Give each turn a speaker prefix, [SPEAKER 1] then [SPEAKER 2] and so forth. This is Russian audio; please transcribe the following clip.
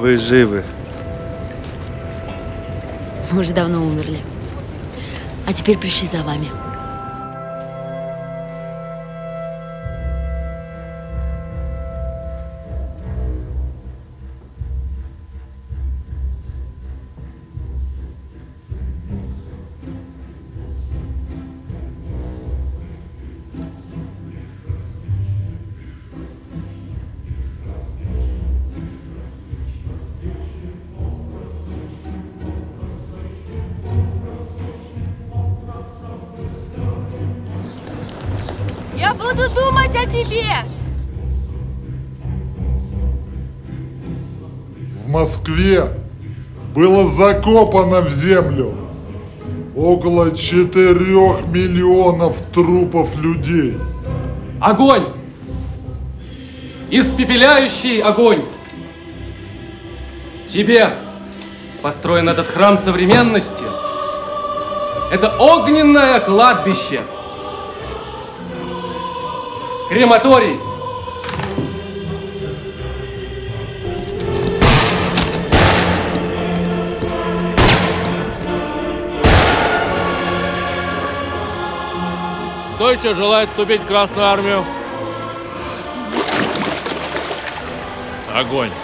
[SPEAKER 1] Вы живы.
[SPEAKER 2] Мы уже давно умерли. А теперь пришли за вами.
[SPEAKER 3] Я буду думать о тебе!
[SPEAKER 4] В Москве было закопано в землю около 4 миллионов трупов людей.
[SPEAKER 5] Огонь! Испепеляющий огонь! Тебе построен этот храм современности. Это огненное кладбище. Крематорий.
[SPEAKER 6] Кто еще желает вступить в Красную Армию? Огонь.